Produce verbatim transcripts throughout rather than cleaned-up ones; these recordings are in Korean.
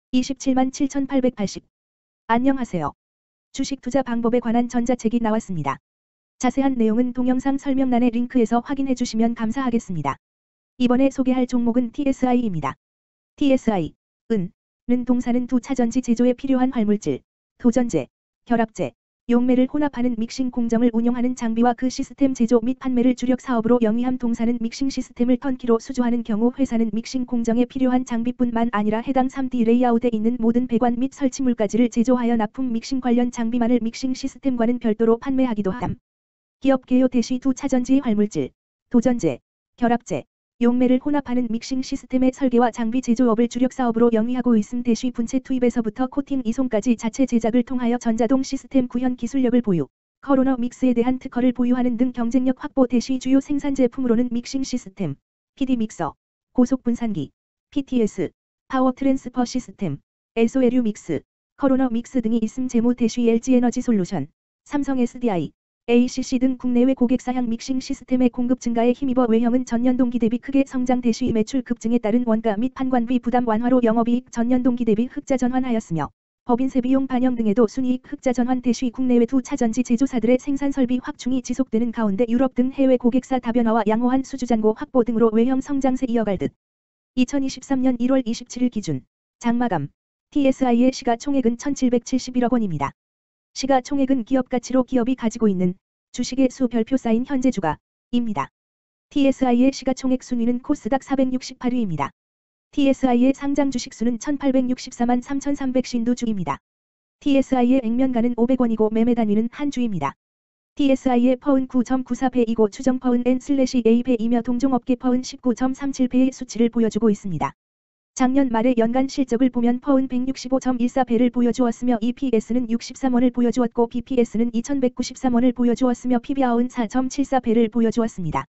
이십칠만 칠천팔백팔십. 안녕하세요. 주식 투자 방법에 관한 전자책이 나왔습니다. 자세한 내용은 동영상 설명란의 링크에서 확인해 주시면 감사하겠습니다. 이번에 소개할 종목은 티에스아이입니다. 티에스아이, 은, 는 동사는 두 차전지 제조에 필요한 활물질, 도전제, 결합제, 용매를 혼합하는 믹싱 공정을 운용하는 장비와 그 시스템 제조 및 판매를 주력 사업으로 영위함. 동사는 믹싱 시스템을 턴키로 수주하는 경우 회사는 믹싱 공정에 필요한 장비뿐만 아니라 해당 삼 디 레이아웃에 있는 모든 배관 및 설치물까지를 제조하여 납품 믹싱 관련 장비만을 믹싱 시스템과는 별도로 판매하기도 함. 기업 개요 대시 두 차전지의 활물질, 도전제, 결합제, 용매를 혼합하는 믹싱 시스템의 설계와 장비 제조업을 주력 사업으로 영위하고 있음. 대시 분체 투입에서부터 코팅 이송까지 자체 제작을 통하여 전자동 시스템 구현 기술력을 보유, 커로너 믹스에 대한 특허를 보유하는 등 경쟁력 확보. 대시 주요 생산 제품으로는 믹싱 시스템, 피디 믹서, 고속 분산기, 피티에스, 파워 트랜스퍼 시스템, 에스오엘유 믹스, 커로너 믹스 등이 있음. 재무 대시 엘지 에너지 솔루션, 삼성 에스디아이, 에이씨씨 등 국내외 고객사향 믹싱 시스템의 공급 증가에 힘입어 외형은 전년 동기 대비 크게 성장. 대시 매출 급증에 따른 원가 및 판관비 부담 완화로 영업이익 전년 동기 대비 흑자 전환하였으며 법인세 비용 반영 등에도 순이익 흑자 전환. 대시 국내외 두 차전지 제조사들의 생산 설비 확충이 지속되는 가운데 유럽 등 해외 고객사 다변화와 양호한 수주잔고 확보 등으로 외형 성장세 이어갈 듯. 이천이십삼년 일월 이십칠일 기준 장마감 티에스아이의 시가총액은 천칠백칠십일억 원입니다. 시가총액은 기업가치로 기업이 가지고 있는 주식의 수 별표 쌓인 현재 주가입니다. 티에스아이의 시가총액 순위는 코스닥 사백육십팔 위입니다. 티에스아이의 상장 주식수는 천팔백육십사만 삼천삼백오십이 주입니다. 티에스아이의 액면가는 오백 원이고 매매 단위는 한 주입니다. 티에스아이의 퍼은 구 점 구사 배이고 추정 퍼은 엔 에이 배이며 동종업계 퍼은 십구 점 삼칠 배의 수치를 보여주고 있습니다. 작년 말의 연간 실적을 보면 퍼은 백육십오 점 일사 배를 보여주었으며 이피에스는 육십삼 원을 보여주었고 비피에스는 이천백구십삼 원을 보여주었으며 피비알은 사 점 칠사 배를 보여주었습니다.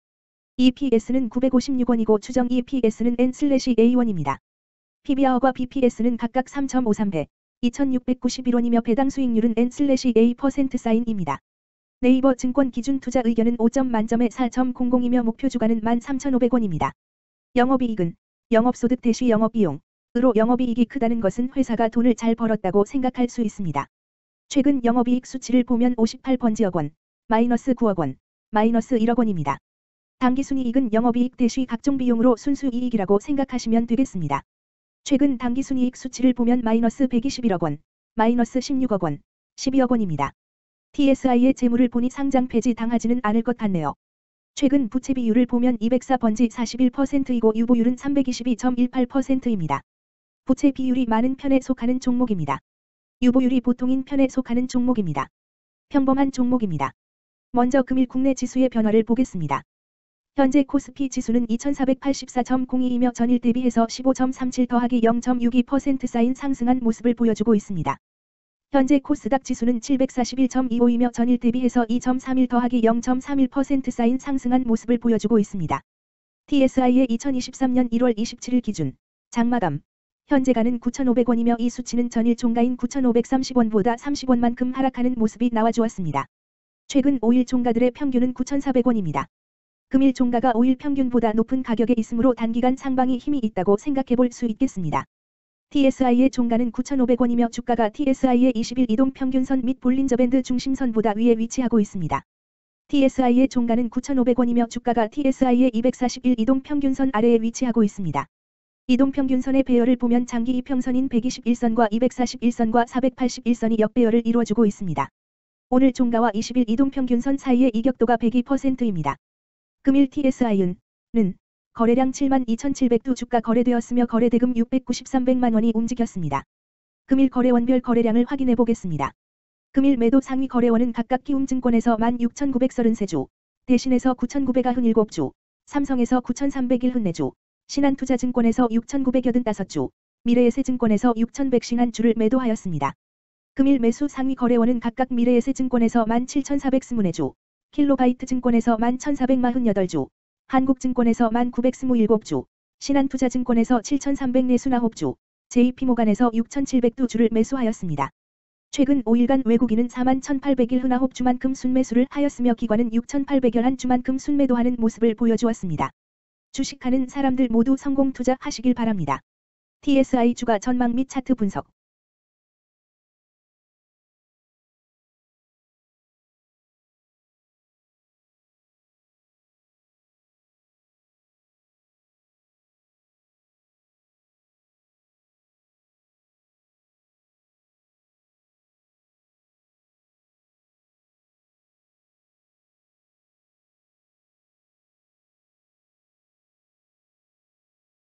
이피에스는 구백오십육 원이고 추정 이피에스는 엔 에이 원입니다. 피비알과 비피에스는 각각 삼 점 오삼 배, 이천육백구십일 원이며 배당 수익률은 엔 에이 퍼센트 사인입니다. 네이버 증권 기준 투자 의견은 오 점 만점에 사 점 공공이며 목표 주가는 만 삼천오백 원입니다. 영업이익은 영업소득 대시 영업비용으로 영업이익이 크다는 것은 회사가 돈을 잘 벌었다고 생각할 수 있습니다. 최근 영업이익 수치를 보면 오십팔 번지억 원, 마이너스 구억 원, 마이너스 일억 원입니다. 당기순이익은 영업이익 대시 각종 비용으로 순수이익이라고 생각하시면 되겠습니다. 최근 당기순이익 수치를 보면 마이너스 백이십일억 원, 마이너스 십육억 원, 십이억 원입니다. 티에스아이의 재물을 보니 상장 폐지 당하지는 않을 것 같네요. 최근 부채 비율을 보면 이백사 번지 사십일 퍼센트이고 유보율은 삼백이십이 점 일팔 퍼센트입니다. 부채 비율이 많은 편에 속하는 종목입니다. 유보율이 보통인 편에 속하는 종목입니다. 평범한 종목입니다. 먼저 금일 국내 지수의 변화를 보겠습니다. 현재 코스피 지수는 이천사백팔십사 점 공이이며 전일 대비해서 십오 점 삼칠 더하기 영 점 육이 퍼센트 쌓인 상승한 모습을 보여주고 있습니다. 현재 코스닥 지수는 칠백사십일 점 이오이며 전일 대비해서 이 점 삼일 더하기 영 점 삼일 퍼센트 쌓인 상승한 모습을 보여주고 있습니다. 티에스아이의 이천이십삼년 일월 이십칠일 기준 장마감 현재가는 구천오백 원이며 이 수치는 전일 종가인 구천오백삼십 원보다 삼십 원만큼 하락하는 모습이 나와주었습니다. 최근 오 일 종가들의 평균은 구천사백 원입니다. 금일 종가가 오 일 평균보다 높은 가격에 있으므로 단기간 상방이 힘이 있다고 생각해 볼 수 있겠습니다. 티에스아이의 종가는 구천오백 원이며 주가가 티에스아이의 이십 일 이동 평균선 및 볼린저 밴드 중심선보다 위에 위치하고 있습니다. 티에스아이의 종가는 구천오백 원이며 주가가 티에스아이의 이백사십일 이동 평균선 아래에 위치하고 있습니다. 이동 평균선의 배열을 보면 장기 이평선인 백이십일 선과 이백사십일 선과 사백팔십일 선이 역배열을 이루어주고 있습니다. 오늘 종가와 이십 일 이동 평균선 사이의 이격도가 백이 퍼센트입니다. 금일 티에스아이는 는 거래량 칠만 이천칠백 두 주가 거래되었으며 거래대금 육백구십삼백만 원이 움직였습니다. 금일 거래원별 거래량을 확인해 보겠습니다. 금일 매도 상위 거래원은 각각 키움증권에서 만 육천구백삼십삼 주, 대신에서 구천구백구십칠 주, 삼성에서 구천삼백십사 주, 신한투자증권에서 육천구백팔십오 주, 미래에셋증권에서 육천백오십일 주를 매도하였습니다. 금일 매수 상위 거래원은 각각 미래에셋증권에서 만 칠천사백이십 주, 킬로바이트증권에서 만 천사백사십팔 주, 한국증권에서 만 구백이십칠 주, 신한투자증권에서 칠천삼백사십구 주, 제이피모간에서 육천칠백 두 주를 매수하였습니다. 최근 오 일간 외국인은 사만 천팔백십칠 주만큼 순매수를 하였으며 기관은 육천팔백십일 주만큼 순매도하는 모습을 보여주었습니다. 주식하는 사람들 모두 성공 투자하시길 바랍니다. 티에스아이 주가 전망 및 차트 분석.